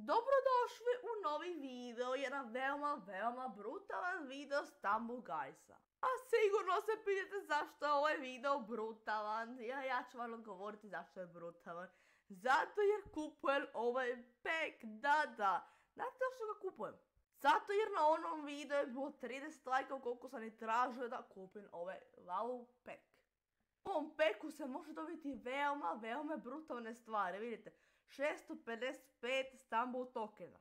Dobrodošli u novi video, jedan veoma brutalan video Stumble Guysa. A sigurno se pitate zašto je ovaj video brutalan. Ja ću vam odgovoriti zašto je brutalan. Zato jer kupujem ovaj pack, da. Znate zašto ga kupujem? Zato jer na onom videu je bilo 30 lajka koliko sam i tražio da kupim ovaj wow pack. U ovom packu se može dobiti veoma brutalne stvari, vidite. 655 Stumble tokena,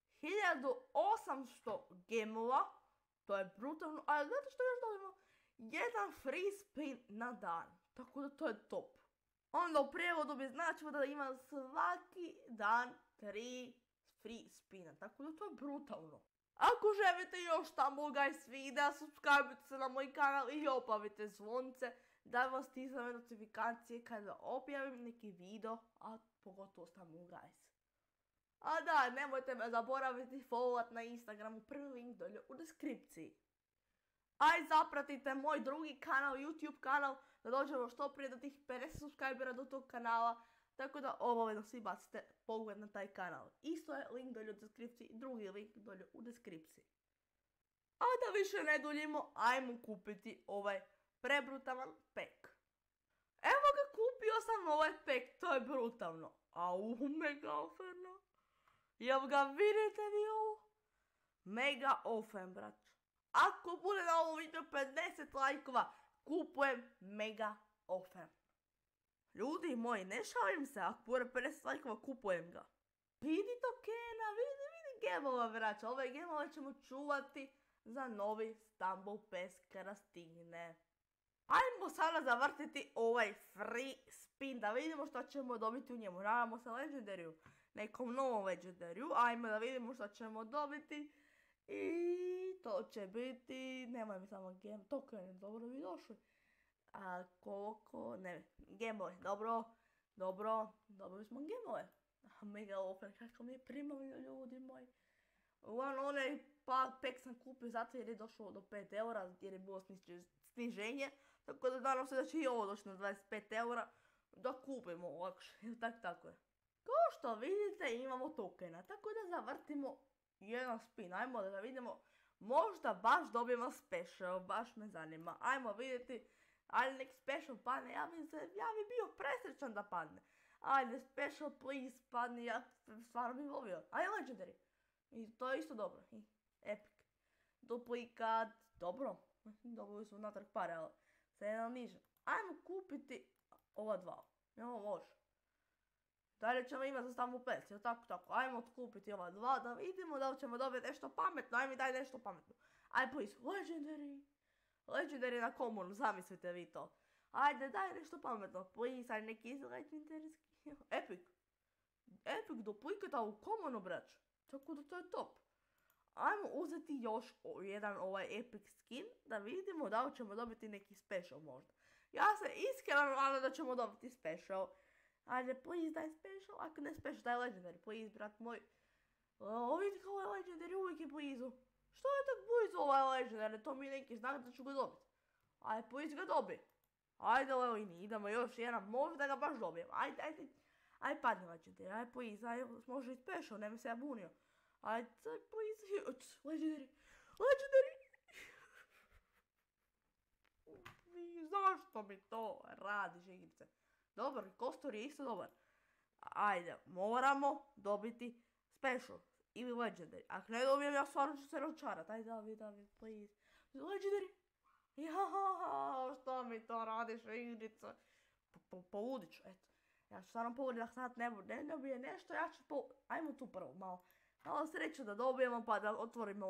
1800 gemova, to je brutalno, ali znate što još dobimo? Jedan free spin na dan, tako da to je top. Onda u prijevodu bi značilo da imam svaki dan 3 free spina, tako da to je brutalno. Ako želite još Stumble Guys videa, subscribe se na moj kanal i opavite zvonce da vas stisne notifikacije kada objavim neki video, a pogotovo Stumble Guys. A da, nemojte me zaboraviti followat na Instagramu, prvi link dolje u deskripciji. Aj zapratite moj drugi kanal, YouTube kanal, da dođemo što prije do tih 50 subscribera do tog kanala, tako da obavezno svi bacite pogled na taj kanal. Isto je link dolje u deskripciji, drugi link dolje u deskripciji. A da više ne duljimo, ajmo kupiti ovaj prebrutalan pack. Evo ga, kupio sam ovaj pack, to je brutalno. Au, mega oferno. Jel ga vidite vi ovo? Mega ofen, brać. Ako bude na ovom videu 50 lajkova, kupujem mega ofen. Ljudi moji, ne šalim se, ako bude 50 lajkova, kupujem ga. Vidi tokena, vidi gemova, brać. Ove gemove ćemo čuvati za novi Stumble Pass kada stigne. Ajmo sada zavrtiti ovaj free spin da vidimo što ćemo dobiti u njemu. Nadamo se legendariju, nekom novom legendariju. Ajmo da vidimo što ćemo dobiti. I to će biti, nemoj mi samo game token, dobro bi došli. A koliko, ne, gemove, dobro, dobili smo gemove. Mega open, kako mi je primavljeno, ljudi moji. Uglavnom, onaj pack sam kupio zato jer je došlo do 5 eura, jer je bilo sniženje. Tako da nadam se da će i ovo doći na 25 eura, da kupimo lakše, tako je. Kao što vidite imamo tokena, tako da zavrtimo jedan spin, ajmo da vidimo, možda baš dobijemo special, baš me zanima, ajmo vidjeti, ajde nek special padne, ja bi bio presrećan da padne. Ajde special please padne, ja stvarno bi volio, ajde legendary, i to je isto dobro, i epic, duplikat, dobro, dobili su natrag pare, ali se jedan niže. Ajmo kupiti ova dva. Evo može. Dalje ćemo imati za Stumble Pass, jel tako. Ajmo kupiti ova dva da vidimo da li ćemo dobiti nešto pametno. Ajme daj nešto pametno. Aj please, legendary. Legendary na commonu, zamislite vi to. Ajde daj nešto pametno, please, aj neki legendary. Epic. Epic duplikata u commonu, brać. Tako da to je top. Ajmo uzeti još jedan ovaj epic skin da vidimo da li ćemo dobiti neki special možda. Ja se iskreno nadam da ćemo dobiti special. Ajde, please daj special, ako ne special daj legendary, please brat moj. Vidite kao je legendary, uvijek je blizu. Što je tak blizu ovaj legendary, to mi je neki znak da ću ga dobiti. Ajde, please ga dobi. Ajde Leoni, idemo još jedan, možda da ga baš dobijem. Ajde padne legendary, ajde please, ajde može i special, ne mi se ja bunio. Ajde, please, legendary, zašto mi to radiš igrice? Dobar, kostur je isto dobar. Ajde, moramo dobiti special ili legendary. Ako ne dobijem, ja stvarno ću se razočarat. Ajde, David, please. Legendary. Jaaaa, što mi to radiš igrice? Poludit ću, eto. Ja ću stvarno poludit da sad ne dobije nešto, ja ću ajmo tu prvo malo. Malo sreću da dobijemo pa da otvorimo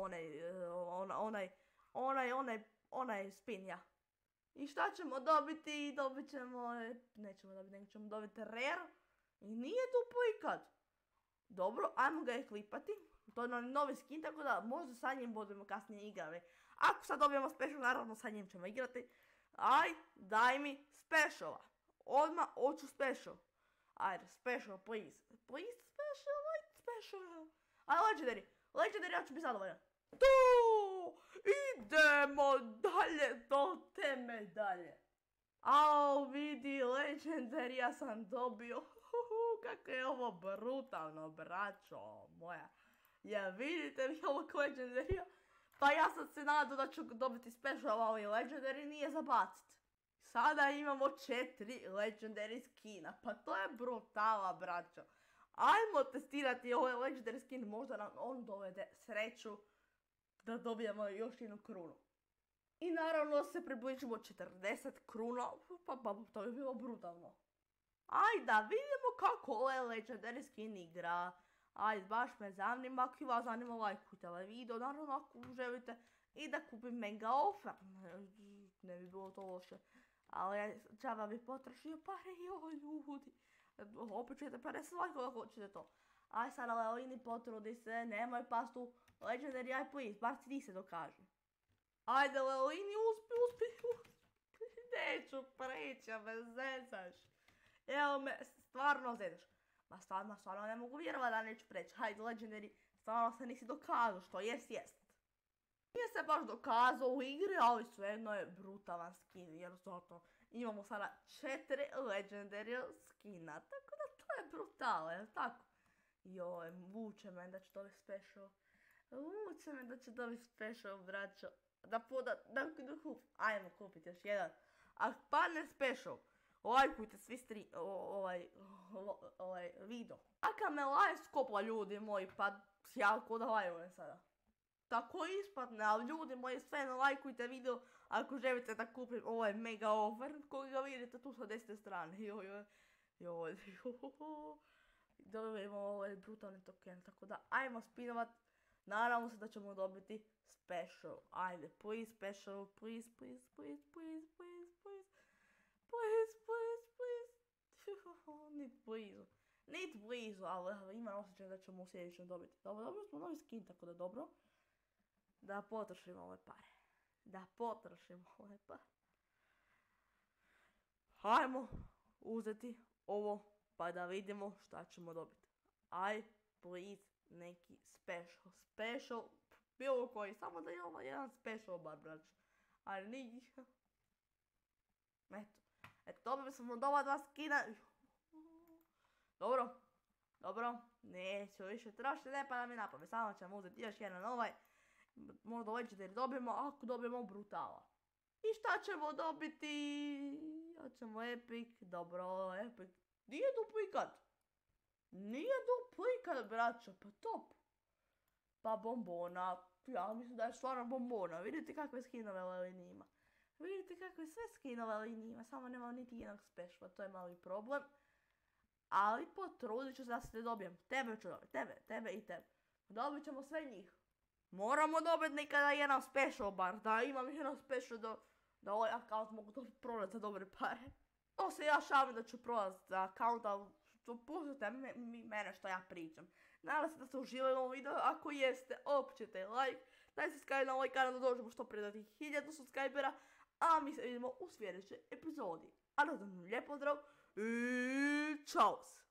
onaj spin, ja. I šta ćemo dobiti? Dobit ćemo, nećemo dobiti, nego ćemo dobiti rare. I nije duplikat. Dobro, ajmo ga eklipati. To je novi skin, tako da možda sa njim budemo kasnije igrali. Ako sad dobijemo special, naravno sa njim ćemo igrati. Aj, daj mi speciala. Odmah hoću special. Ajde, special, please. Please, special, ajde, special. Ajde, legendary, ja ću biti zadovoljan. Tu! Idemo dalje do te medalje. Au, vidi, legendarija sam dobio. Kako je ovo brutalno, braćo moja. Ja, vidite vi ovo Legendary? Pa ja sam se nadao da ću dobiti special, ali Legendary nije za bacit. Sada imamo 4 Legendary skina, pa to je brutala, braćo. Ajmo testirati ovaj Legendary skin, možda nam on dovede sreću da dobijemo još jednu krunu. I naravno se približimo 40 kruna, pa to bi bilo brutalno. Ajde da vidimo kako ovaj Legendary skin igra. Ajde, baš me zanima, ako vas zanima, lajkujte ovaj video, naravno ako želite i da kupim mega offer. Ne bi bilo to loše. Ali džaba bi potrošio pare, joj ljudi. Opet ćete 50 lajkova ako hoćete to. Aj sada Leoini, potrudi se, nemoj past u Legendary, aj please, bar ti se dokaži. Ajde Leoini, uspi. Neću preći, me zezaš. Evo me, stvarno zezaš. Ma stvarno ne mogu vjerovati da neću preći. Hajde Legendary, stvarno se nisi dokazao, što jest. Nije se baš dokazao u igri, ali svejedno je brutalan skin, jer zato imamo sada 4 Legendary skina, tako da to je brutal, jel tako? Joj, vuče me da ću dobiti special, braćo. Ajmo kupiti još jedan. Ako padne special, lajkujte svi ovaj video. Aka me laj skopla, ljudi moji, pa ja ko da lajkujem sada. Tako ispadne, ali ljudi moji, sve lajkujte video ako želite da kupim ovaj mega offer koji ga vidite tu sa desne strane. Dobijemo ovaj brutalni token, tako da ajmo spinovat. Nadamo se da ćemo dobiti special. Ajde, please special, please. Niti blizu, ali imam osjećaj da ćemo u sljedećem dobiti. Dobro smo novi skin, tako da dobro. Da potrošimo ove pare. Hajmo uzeti ovo pa da vidimo šta ćemo dobiti. Aj, please, neki special, bilo koji, samo da je ovo jedan special bar, brać. Ali nije. Eto, dobili smo od ova 2 skina. Dobro, neću više trošiti, ne pada mi na pamet, samo ćemo uzeti još jedan ovaj. Možda Legendary dobijemo, ako dobijemo brutala. I šta ćemo dobiti? Hoćemo epic, dobro, epic. Nije duplikat, braćo, pa top. Pa bombona, ja mislim da je stvarno bombona, vidite kakve skinove Leoini ima. Vidite kakve sve skinove Leoini ima, samo nema niti jednog speciala, to je mali problem. Ali potrudit ću se da se dobijem, tebe ću dobiti, tebe i tebe. Dobit ćemo sve njih. Moramo dobiti nekada jedan special bar, da imam jedan special da ovaj account mogu prodati za dobre pare. To se ja šalim da ću prodati za account, ali pustite mene što ja pričam. Nadam se da ste uživali u ovom videu, ako jeste, općete like, daj subscribe na ovaj kanal da dođemo što prije do tih 1000 subscribera, a mi se vidimo u sljedećoj epizodi. A da vam lijep pozdrav i čao!